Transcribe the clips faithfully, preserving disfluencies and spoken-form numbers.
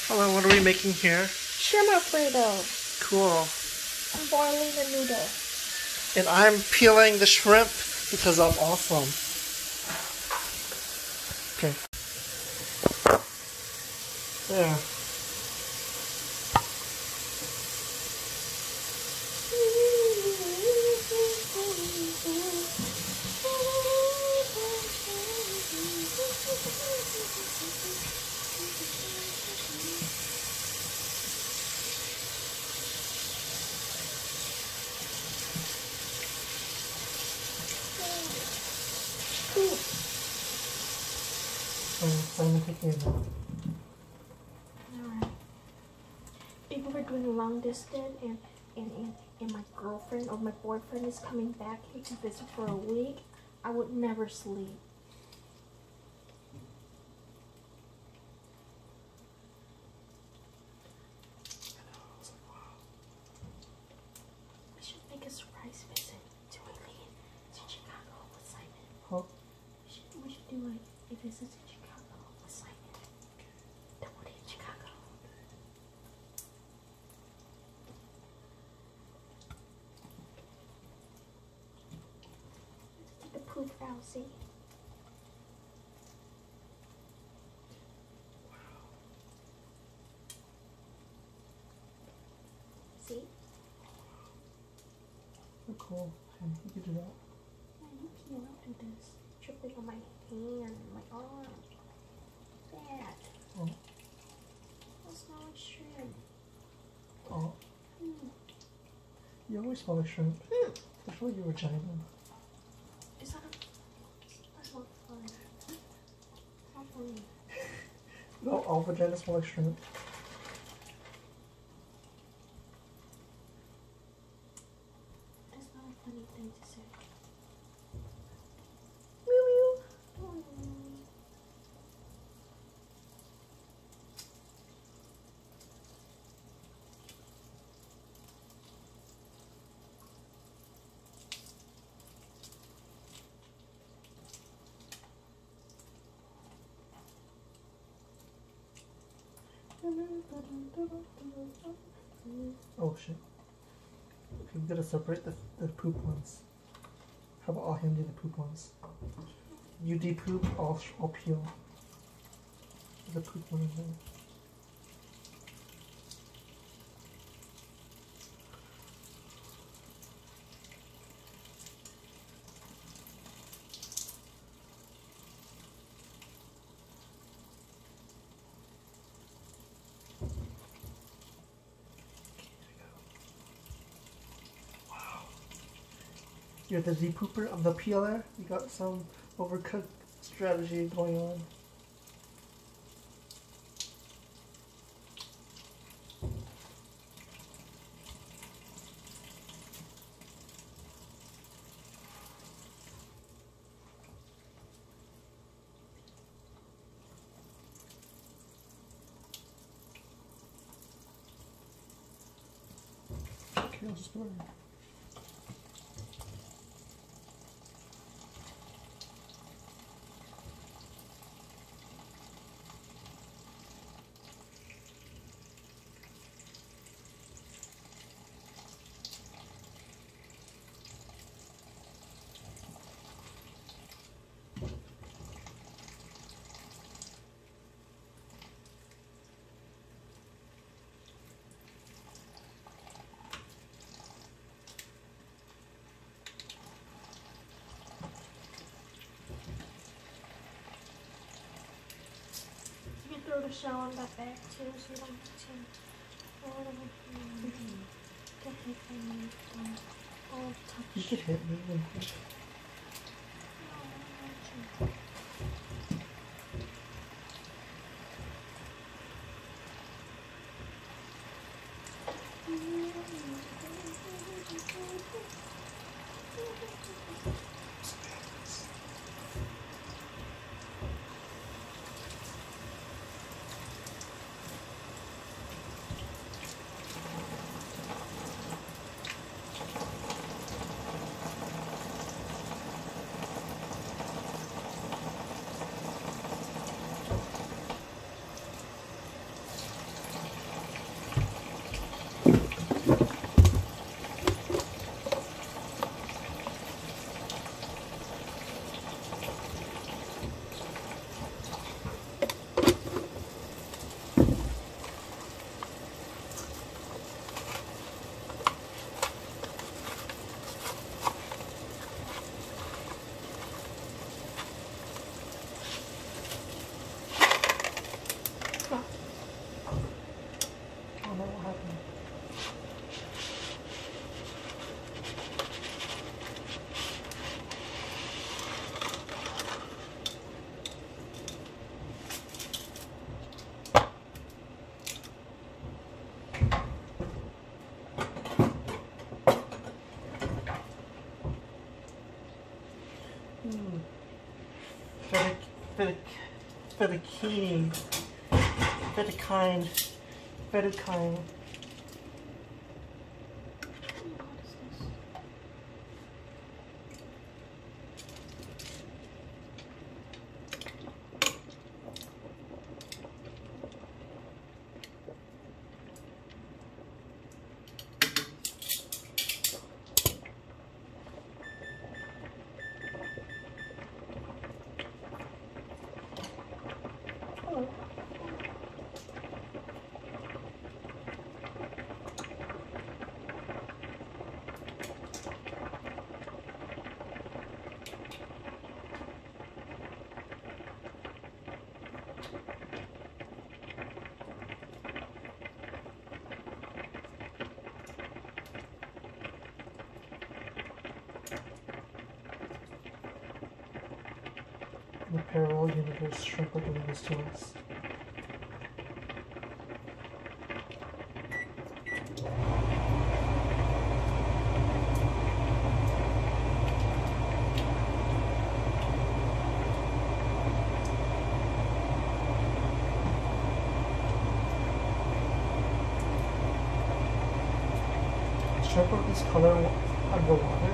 Hello, what are we making here? Shrimp Alfredo. Cool. I'm boiling the noodle. And I'm peeling the shrimp because I'm awesome. Okay. There. Oh, I'm taking it out. Alright. If we were doing long distance and, and, and, and my girlfriend or my boyfriend is coming back here to visit for a week, I would never sleep. We should make a surprise visit to Eileen to Chicago with Simon. Huh? We should, we should do a, a visit to Chicago with Simon. Double date Chicago. Let's take the poop out, see? See? Oh, cool. Okay, you can do that. Yeah, you can't do this. Tripping on my hand, my arm. That. Oh. That's not like shrimp. Oh. Hmm. You always smell like shrimp. Hmm. Especially your vagina. Is that a... That's not fun. Not funny. No, all vaginas smell like shrimp. That's not a funny thing to say. Meow meow. Oh. Oh shit. Okay, we gotta separate the, the poop ones. How about I'll hand you the poop ones? You de-poop, I'll, I'll peel. The poop one in there. You're the Z-pooper, I'm the peeler. You got some overcooked strategy going on. Okay, I'll just put it in. You can throw the shell on that bag too, so you don't have to. Oh, mm-hmm. Get hit by me. Oh, touch. You could hit me. Oh, for the key, for the kind, for the kind. The parallel universe shrimp are doing this to us. Shrimp of this color underwater.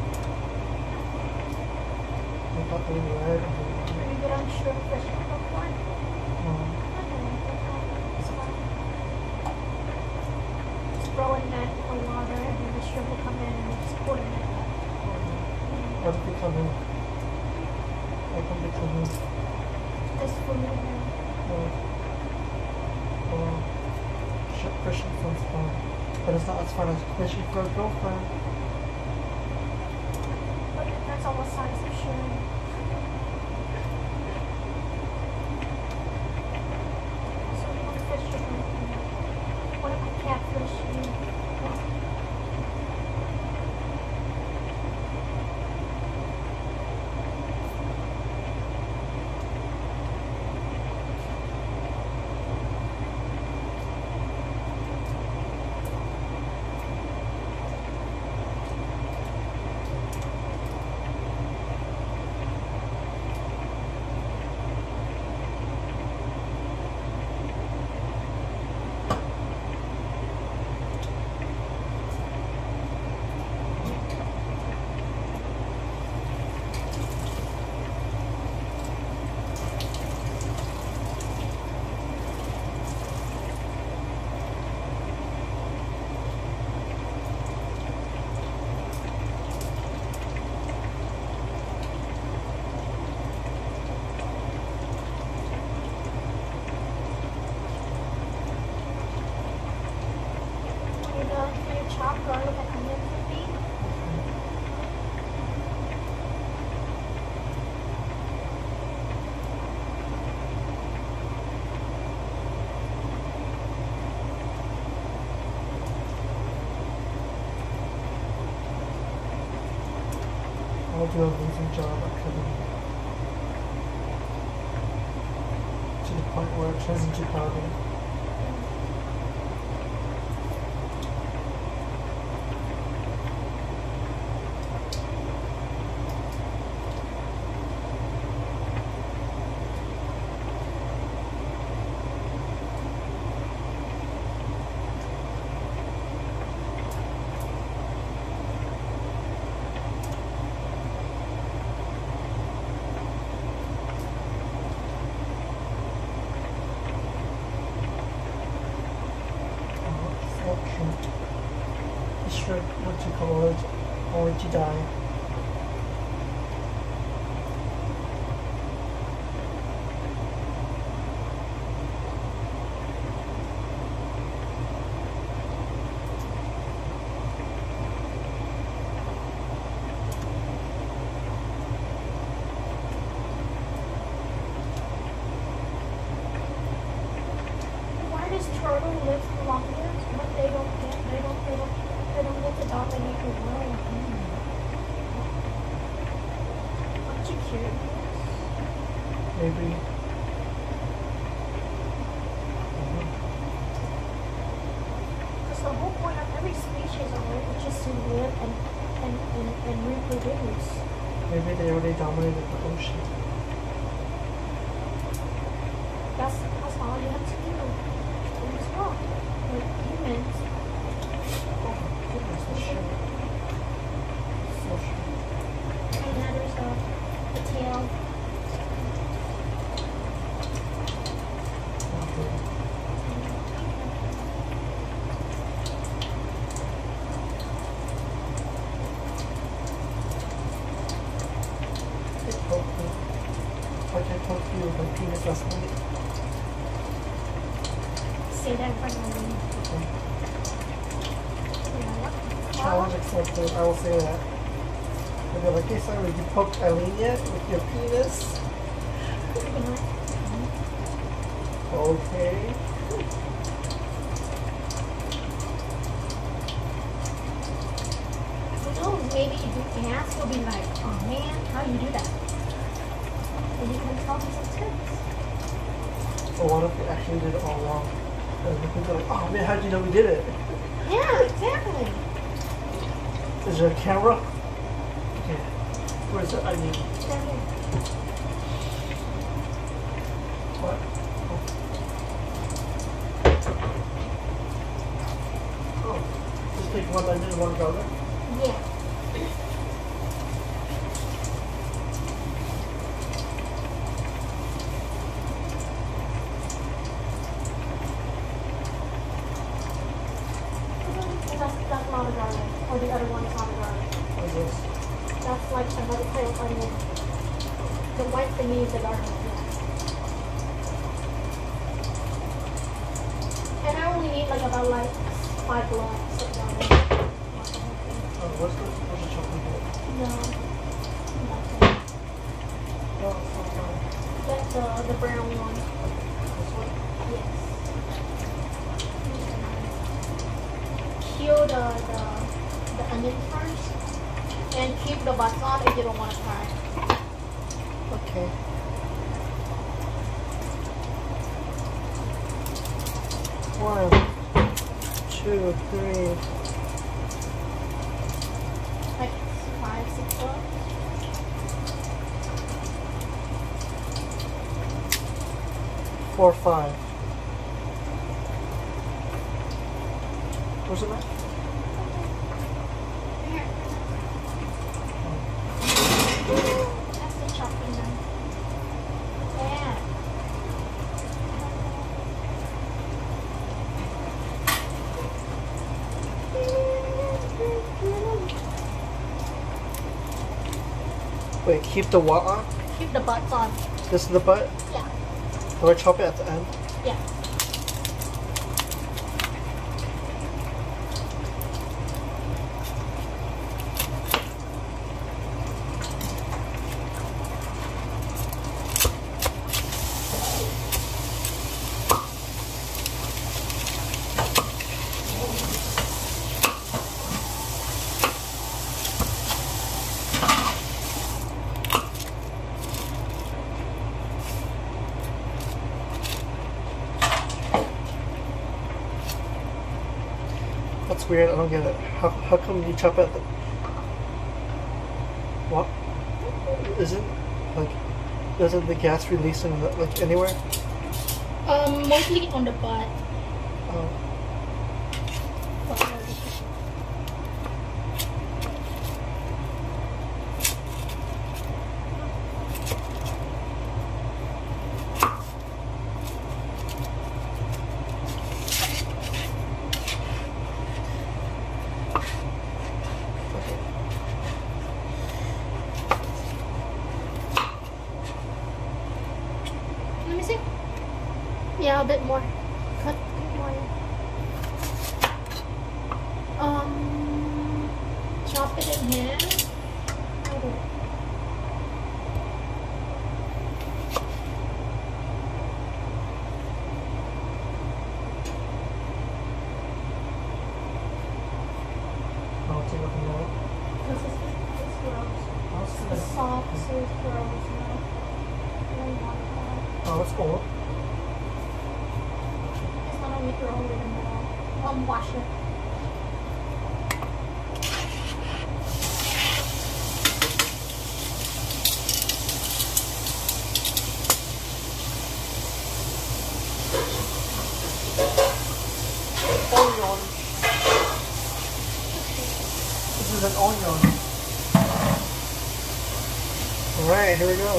I thought they were red. But I'm sure fish will one. Um, It's fine. Just throw in that in the water and then the shrimp will come in and we'll just put it in. what did they come in? Why come they come in? Just food in there. Oh, oh, shrimp fishing sounds fun. But it's not as fun as fishing for a girlfriend. But that's all the size of shrimp. So we want fish shrimp. What about catfish? Chop garlic and onion for me. I'll do a amazing job at cutting to the point where it turns into powder. Shrimp, what you call it, or to die. Why does turtle live longer, but they don't get, they don't, they don't, they don't get to dominate the world? Aren't you curious? Maybe. Because the whole point of every species on Earth is just to live and, and, and, and reproduce. Maybe they already dominated the ocean. you have to do in this world. Like humans. Oh, goodness, the shit. So shit. And now there's the, the tail. Okay. It poked me. Like I poked you with my penis last night. Say that in front of me. Okay. Yeah. Challenge accepted. I will say that. And they're like, hey, sorry, did you poke Eileen yet with your penis? Okay. Who knows? Maybe if you ask, you'll be like, oh man, how do you do that? And you can tell me some tips. Or what if we actually did it all wrong? And the people are like, oh man, how'd you know we did it? Yeah, exactly. Is there a camera? Okay. Where's it? I mean, Down here. what? Oh. Oh. Just take one onion and one garlic? Yeah. That's, that's not a garlic. Or the other one is not a garlic. What's this? That's like another kind of onion. The white thingy is the garlic, yeah. And I only need like about like five blocks of garlic. Oh, what's the, what's the chocolate bit? No. Nothing. Oh, it's not garlic. That's the, the brown one. This one? Yes. Peel the, the, the onion first. And keep the butts on if you don't want to fry. Okay. One, two, three. Like five, six bucks. Four, five. Where's it at? Here. That's the chopping knife. Yeah. Wait, keep the what on? Keep the butts on. This is the butt? Yeah. Do I chop it at the end? Yeah. That's weird, I don't get it. How, how come you chop at the... What? Isn't, like, doesn't the gas release in, the, like, anywhere? Um, mostly on the butt. Oh. Let me see. Yeah, a bit more. Cut more. Um, chop it in half. Okay. Oh, take up the yellow. This is it's gross. Oh, The soft is gross. No. I don't want that. oh, that's cool. It's not only throw it in the middle. Um, wash it. an onion. Alright, here we go.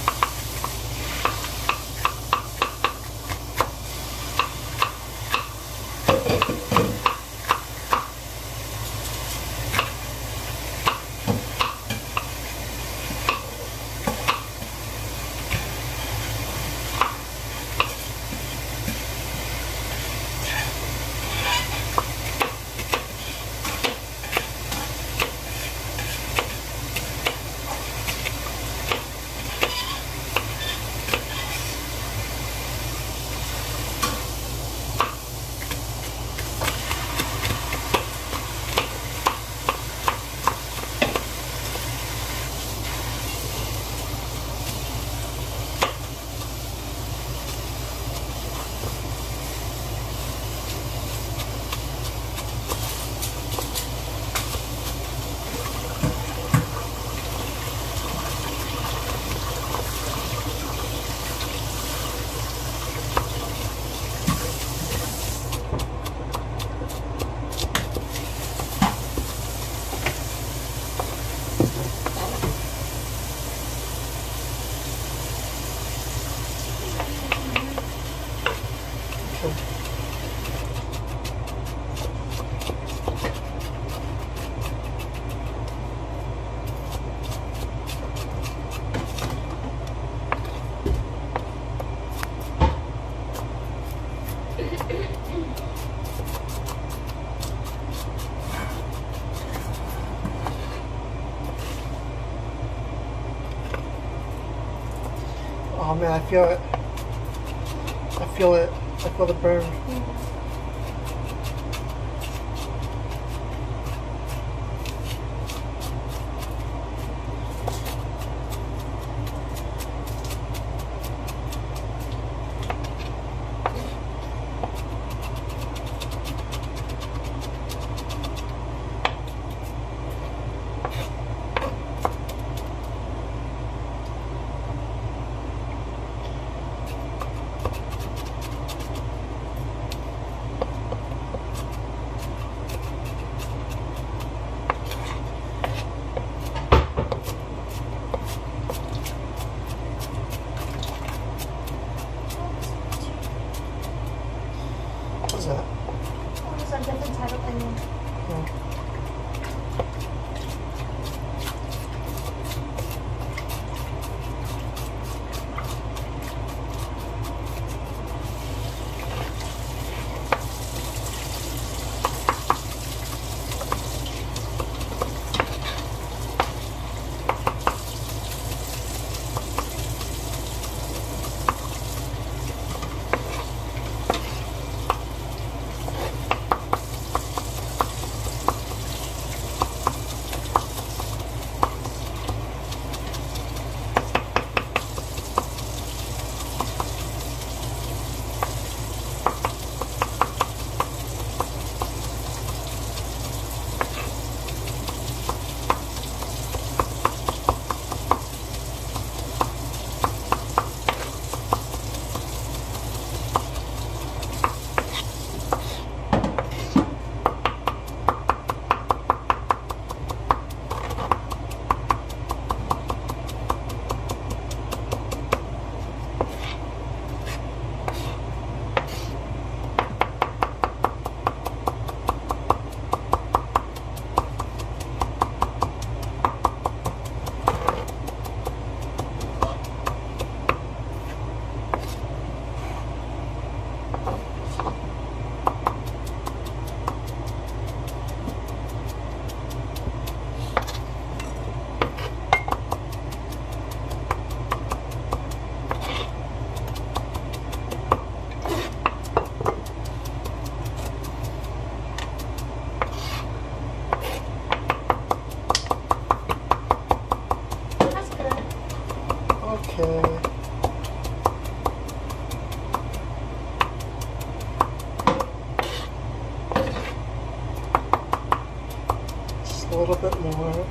Oh man, I feel it. I feel it. I feel the burn. Mm-hmm. What's that? Oh, it's a different type of onion. Oh. Okay. Just a little bit more.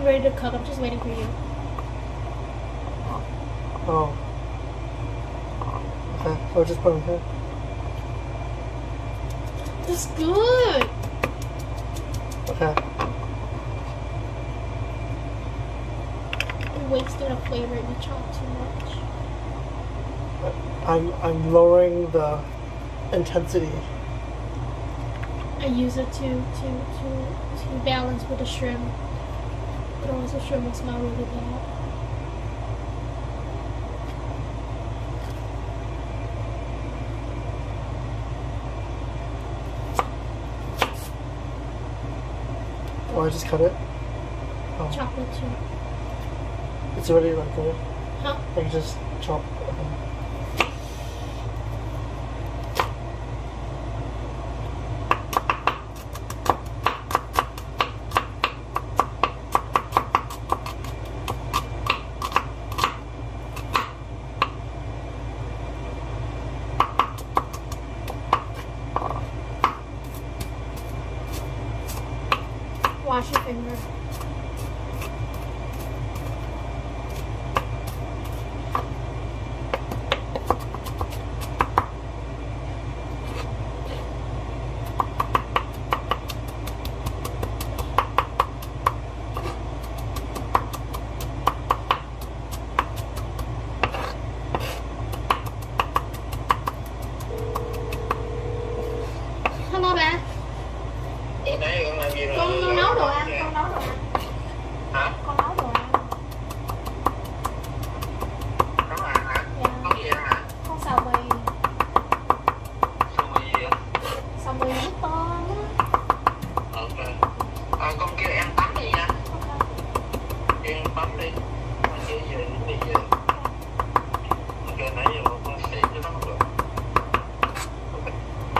I'm ready to cook. I'm just waiting for you. Oh. Okay, so just put them here. It's good. Okay. You're wasting the flavor if you chop too much. I'm I'm lowering the intensity. I use it to to to to balance with the shrimp. Otherwise, the shrimp will smell really bad. Oh, I just cut it? Oh. Chocolate too. It's already like good. Huh? I can just chop. Okay. Wash your finger. Hello bé. Bữa nãy con làm gì rồi? Con con nấu đồ ăn, con nấu đồ ăn. Hả? Con nấu đồ ăn. Nấu ăn hả? Dạ. Nấu gì ăn hả? Con xào mì, Xong rồi gì vậy? xào mì nước tôm á. Ok. Ờ, con kêu em tắm đi nha. Ok. Kêu em tắm đi. Con kêu về đi về. Ok, nãy giờ con xỉ cho nó không được. Ok.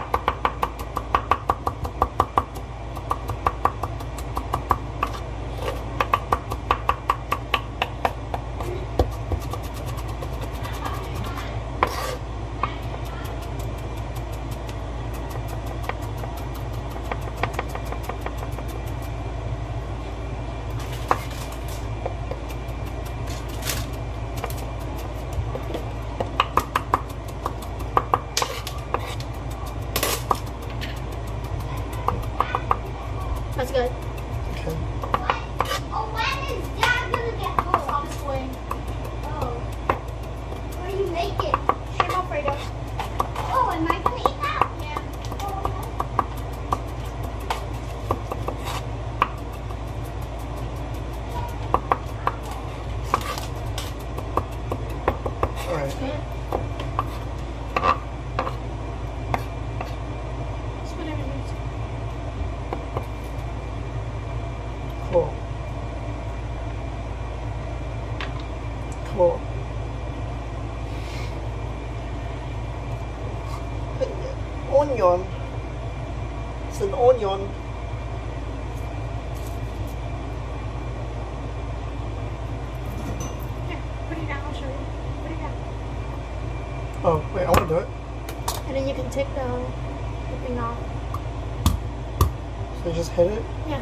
That's good. Okay. Oh, when is Dad gonna get home? On its way. Oh. What do you make it? Shrimp Alfredo. Oh, am I gonna eat that? Yeah. Oh, Alright. Good. It's whatever it is. Cool. Cool. Onion. It's an onion. Here, put it down. I'll show you. Put it down. Oh, wait, I want to do it. And then you can take the, the thing off. So you just hit it. Yeah.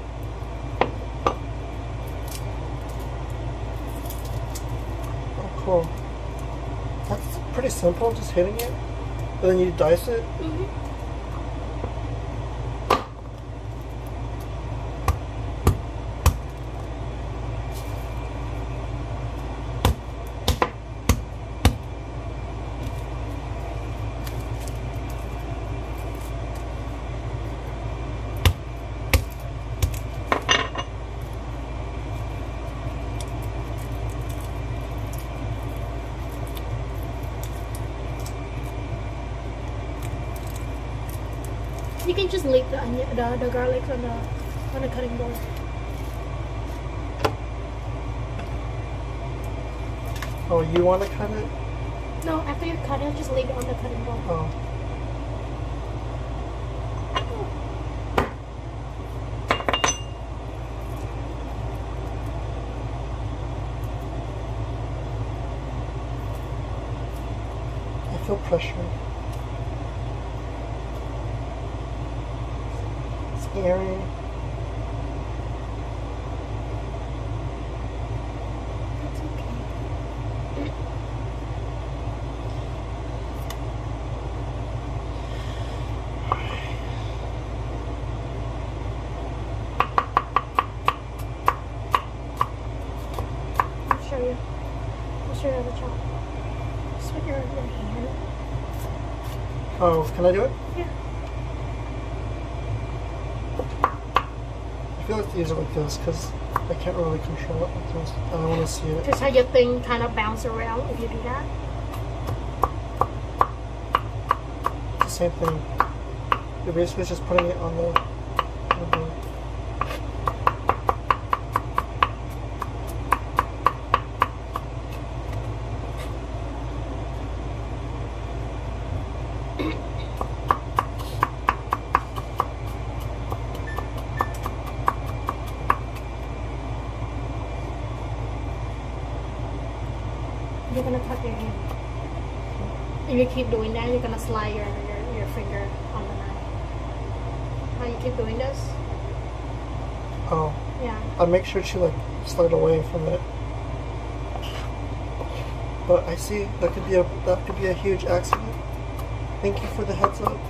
Oh, cool. That's pretty simple, just hitting it. And then you dice it. Mm-hmm. You can just leave the onion, the, the garlic on the on the cutting board. Oh, you want to cut it? No, after you cut it, just leave it on the cutting board. Oh. I feel pressure. Scary. show you. I'll show you how to chop. Just with your, your hand. Oh, can I do it? Yeah. I feel like to use it like this because I can't really control it like this. And I want to see it. Just how your thing kind of bounce around if you do that. It's the same thing. You're basically just putting it on the, on the You're gonna cut your hand. If you keep doing that, you're gonna slide your, your, your finger on the knife. How you keep doing this? Oh. Yeah. I make sure to like slide away from it. But I see that could be a that could be a huge accident. Thank you for the heads up.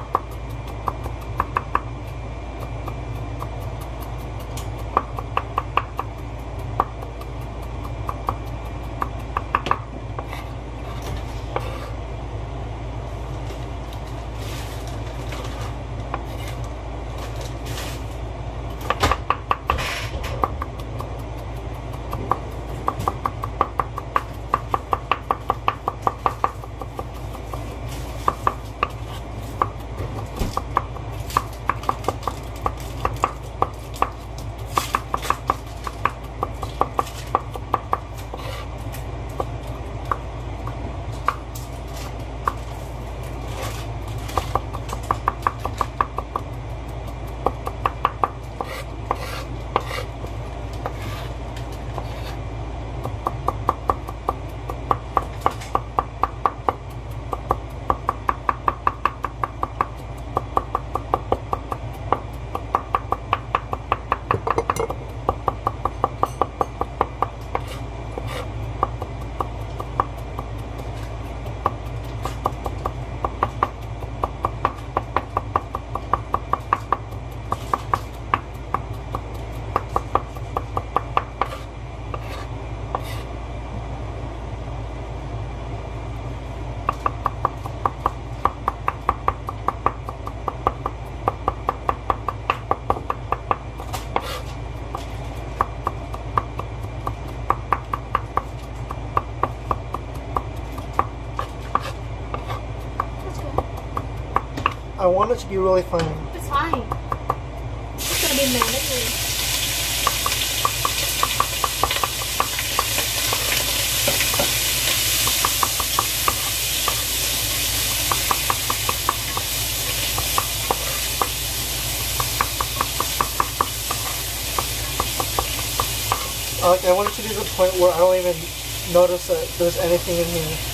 I want it to be really fine. It's fine. It's gonna be mandatory. Uh, I want it to be to the point where I don't even notice that there's anything in here.